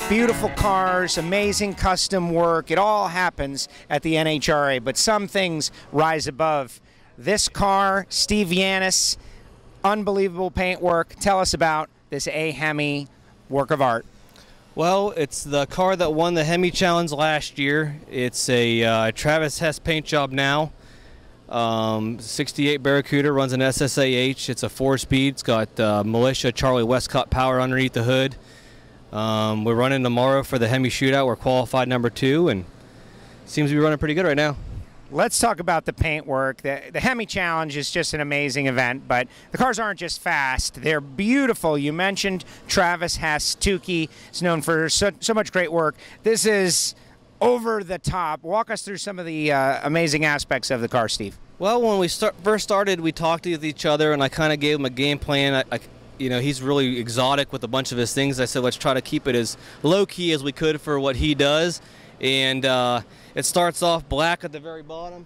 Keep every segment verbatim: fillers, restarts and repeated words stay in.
Beautiful cars, amazing custom work. It all happens at the N H R A, but some things rise above. This car, Steve Yantus, unbelievable paintwork. Tell us about this A HEMI work of art. Well, it's the car that won the HEMI Challenge last year. It's a uh, Travis Hess paint job now. Um, sixty-eight Barracuda, runs an S S A H. It's a four-speed. It's got uh, Militia Charlie Westcott power underneath the hood. Um, we're running tomorrow for the HEMI shootout. We're qualified number two, and seems to be running pretty good right now. Let's talk about the paintwork. The, the HEMI Challenge is just an amazing event, but the cars aren't just fast. They're beautiful. You mentioned Travis Hess. Tukey is known for so, so much great work. This is over the top. Walk us through some of the uh, amazing aspects of the car, Steve. Well, when we start, first started, we talked with each other, and I kind of gave him a game plan. I, I, you know, he's really exotic with a bunch of his things. I said, let's try to keep it as low-key as we could for what he does. And uh, it starts off black at the very bottom,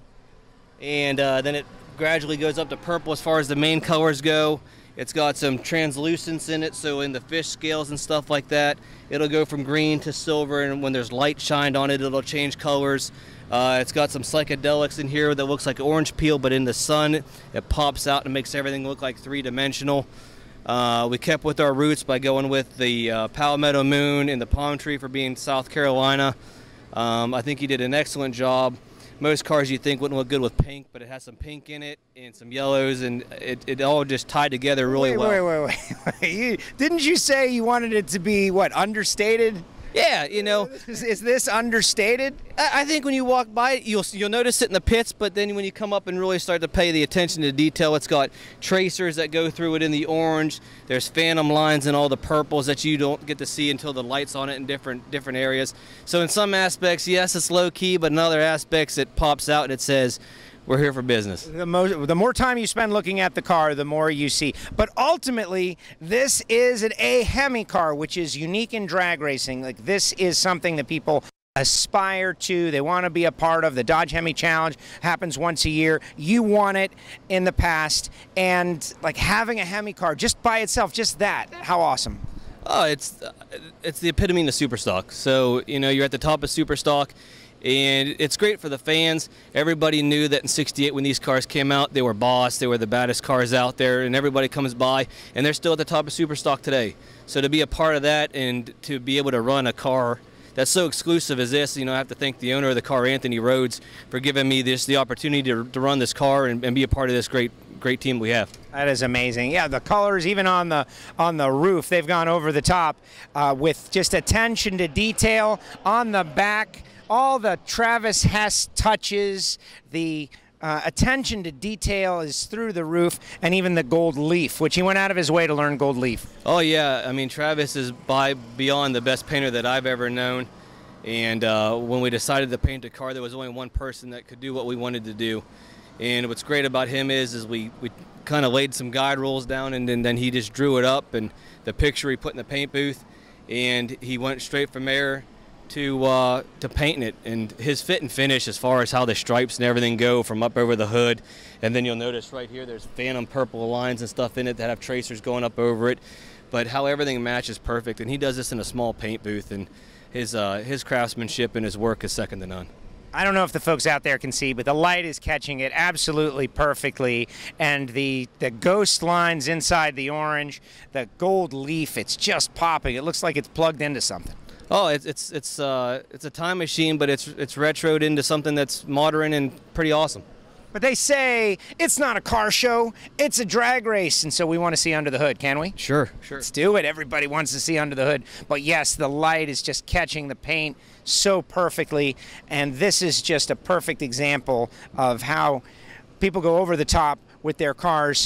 and uh, then it gradually goes up to purple as far as the main colors go. It's got some translucence in it, so in the fish scales and stuff like that, it'll go from green to silver, and when there's light shined on it, it'll change colors. Uh, it's got some psychedelics in here that looks like orange peel, but in the sun, it pops out and makes everything look like three-dimensional. Uh, we kept with our roots by going with the uh, palmetto moon and the palm tree for being South Carolina. Um, I think he did an excellent job. Most cars you think wouldn't look good with pink, but it has some pink in it and some yellows, and it, it all just tied together really wait, well. Wait, wait, wait, wait. You, didn't you say you wanted it to be, what, understated? Yeah, you know. Is, is this understated? I, I think when you walk by it, you'll, you'll notice it in the pits, but then when you come up and really start to pay the attention to detail, it's got tracers that go through it in the orange. There's phantom lines in all the purples that you don't get to see until the light's on it in different different areas. So in some aspects, yes, it's low-key, but in other aspects, it pops out and it says, we're here for business. The, mo the more time you spend looking at the car, the more you see. But ultimately, this is an A HEMI car, which is unique in drag racing. Like, this is something that people aspire to. They want to be a part of. The Dodge HEMI Challenge happens once a year. You won it in the past. And, like, having a HEMI car just by itself, just that, how awesome. Oh, it's, it's the epitome of super stock. So, you know, you're at the top of super stock. And it's great for the fans. Everybody knew that in sixty-eight when these cars came out, they were boss, they were the baddest cars out there, and everybody comes by, and they're still at the top of Superstock today. So to be a part of that and to be able to run a car that's so exclusive as this, you know, I have to thank the owner of the car, Anthony Rhodes, for giving me this the opportunity to, to run this car and, and be a part of this great great team we have. That is amazing. Yeah, the colors, even on the on the roof, they've gone over the top uh, with just attention to detail on the back. All the Travis Hess touches, the uh, attention to detail is through the roof, and even the gold leaf, which he went out of his way to learn gold leaf. Oh yeah, I mean, Travis is by beyond the best painter that I've ever known. And uh, when we decided to paint a car, there was only one person that could do what we wanted to do. And what's great about him is, is we, we kind of laid some guide rules down, and, and then he just drew it up, and the picture he put in the paint booth, and he went straight from there to uh, to painting it. And his fit and finish as far as how the stripes and everything go from up over the hood, and then you'll notice right here there's phantom purple lines and stuff in it that have tracers going up over it, but how everything matches perfect. And he does this in a small paint booth, and his uh, his craftsmanship and his work is second to none. I don't know if the folks out there can see, but the light is catching it absolutely perfectly, and the the ghost lines inside the orange, the gold leaf, it's just popping. It looks like it's plugged into something. Oh, it's it's it's uh it's a time machine, but it's it's retroed into something that's modern and pretty awesome. But they say it's not a car show, it's a drag race, and so we want to see under the hood, can we? Sure, sure. Let's do it. Everybody wants to see under the hood. But yes, the light is just catching the paint so perfectly, and this is just a perfect example of how people go over the top with their cars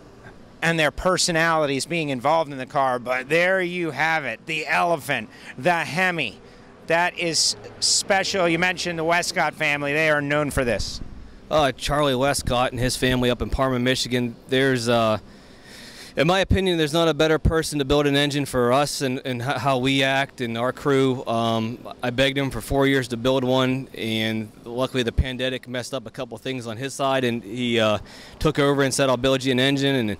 and their personalities being involved in the car. But there you have it, the elephant, the HEMI. That is special. You mentioned the Westcott family. They are known for this. Uh, Charlie Westcott and his family up in Parma, Michigan. There's, uh, in my opinion, there's not a better person to build an engine for us and, and how we act and our crew. Um, I begged him for four years to build one, and luckily the pandemic messed up a couple things on his side, and he uh, took over and said, I'll build you an engine. And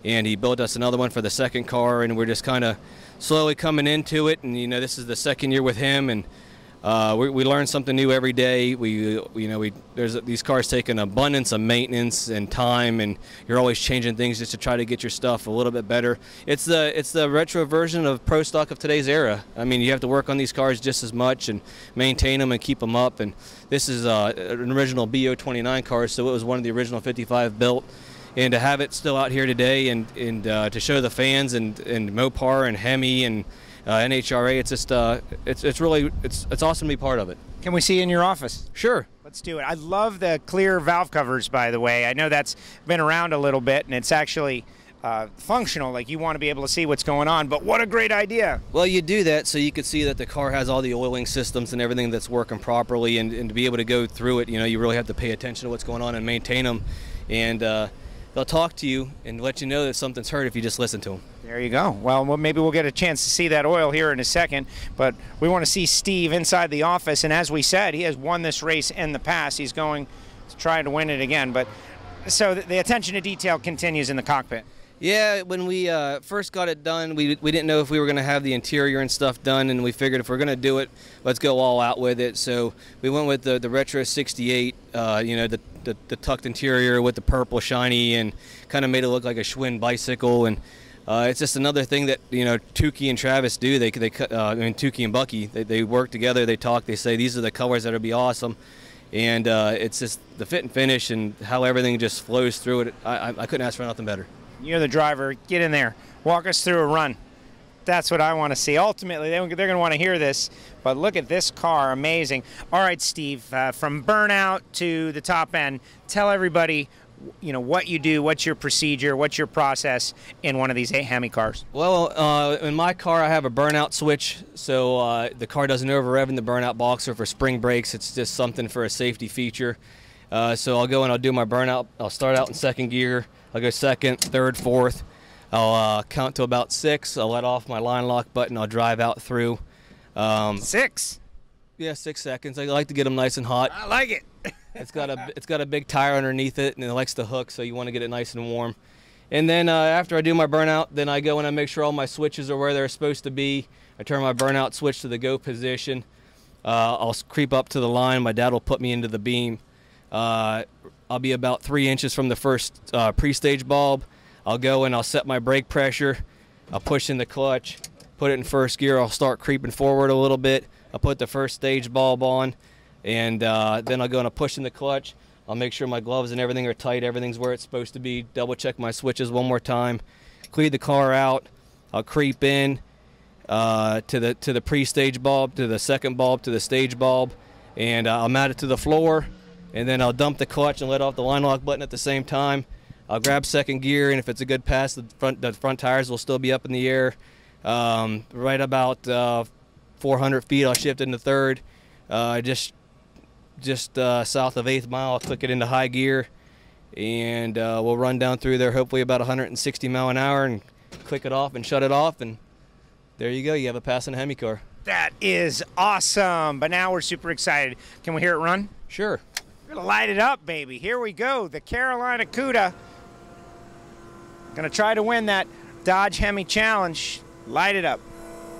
and he built us another one for the second car, and we're just kind of slowly coming into it. And you know, this is the second year with him, and uh, we, we learn something new every day. We, you know, we there's these cars take an abundance of maintenance and time, and you're always changing things just to try to get your stuff a little bit better. It's the it's the retro version of pro stock of today's era. I mean, you have to work on these cars just as much and maintain them and keep them up. And this is uh, an original B O twenty-nine car, so it was one of the original fifty-five built. And to have it still out here today, and, and uh, to show the fans and, and Mopar and HEMI and uh, N H R A, it's just uh, it's it's really it's it's awesome to be part of it. Can we see you in your office? Sure. Let's do it. I love the clear valve covers, by the way. I know that's been around a little bit, and it's actually uh, functional. Like, you want to be able to see what's going on, but what a great idea. Well, you do that so you can see that the car has all the oiling systems and everything that's working properly, and, and to be able to go through it, you know, you really have to pay attention to what's going on and maintain them. And uh, they'll talk to you and let you know that something's hurt if you just listen to them. There you go. Well, maybe we'll get a chance to see that oil here in a second, but we want to see Steve inside the office, and as we said, he has won this race in the past. He's going to try to win it again, but so the attention to detail continues in the cockpit. Yeah, when we uh, first got it done, we, we didn't know if we were going to have the interior and stuff done, and we figured if we're going to do it, let's go all out with it. So we went with the, the Retro sixty-eight, uh, you know, the, the, the tucked interior with the purple shiny, and kind of made it look like a Schwinn bicycle. And uh, it's just another thing that, you know, Tukey and Travis do. They, they uh, I mean, Tukey and Bucky, they, they work together, they talk, they say these are the colors that will be awesome. And uh, it's just the fit and finish and how everything just flows through it. I, I, I couldn't ask for nothing better. You're the driver. Get in there. Walk us through a run. That's what I want to see. Ultimately, they're going to want to hear this, but look at this car. Amazing. All right, Steve, uh, from burnout to the top end, tell everybody, you know, what you do, what's your procedure, what's your process in one of these HEMI cars. Well, uh, in my car, I have a burnout switch, so uh, the car doesn't over-rev in the burnout boxer for spring brakes. It's just something for a safety feature. Uh, so I'll go and I'll do my burnout. I'll start out in second gear. I'll go second, third, fourth. I'll uh, count to about six. I'll let off my line lock button. I'll drive out through. Um, six? Yeah, six seconds. I like to get them nice and hot. I like it. It's got a it's got a big tire underneath it, and it likes to hook, so you want to get it nice and warm. And then uh, after I do my burnout, then I go and I make sure all my switches are where they're supposed to be. I turn my burnout switch to the go position. Uh, I'll creep up to the line. My dad will put me into the beam. Uh, I'll be about three inches from the first uh, pre-stage bulb. I'll go and I'll set my brake pressure. I'll push in the clutch, put it in first gear. I'll start creeping forward a little bit. I'll put the first stage bulb on, and uh, then I'll go and I'll push in the clutch. I'll make sure my gloves and everything are tight. Everything's where it's supposed to be. Double check my switches one more time. Clear the car out. I'll creep in uh, to the to the pre-stage bulb, to the second bulb, to the stage bulb, and uh, I'll mount it to the floor. And then I'll dump the clutch and let off the line lock button at the same time. I'll grab second gear, and if it's a good pass, the front the front tires will still be up in the air. Um, right about uh, four hundred feet, I'll shift into third. Uh, just just uh, south of eighth mile, I'll click it into high gear, and uh, we'll run down through there, hopefully about one hundred sixty mile an hour, and click it off and shut it off, and there you go. You have a passing HEMI car. That is awesome. But now we're super excited. Can we hear it run? Sure. We're gonna light it up, baby. Here we go. The Carolina Cuda. Gonna try to win that Dodge HEMI Challenge. Light it up.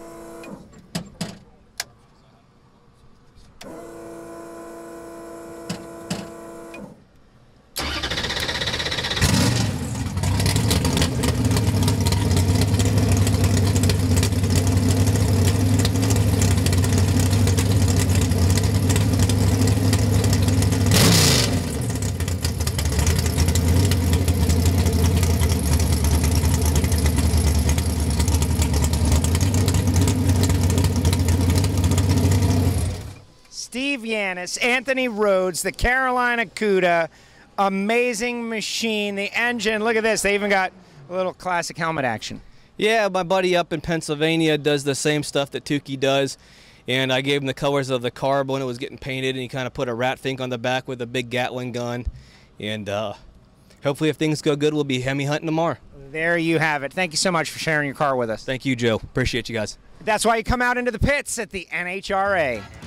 Steve Yantus, Anthony Rhodes, the Carolina Cuda, amazing machine. The engine, look at this. They even got a little classic helmet action. Yeah, my buddy up in Pennsylvania does the same stuff that Tukey does, and I gave him the colors of the carb when it was getting painted, and he kind of put a rat fink on the back with a big Gatling gun, and uh, hopefully if things go good, we'll be HEMI hunting tomorrow. There you have it. Thank you so much for sharing your car with us. Thank you, Joe. Appreciate you guys. That's why you come out into the pits at the N H R A.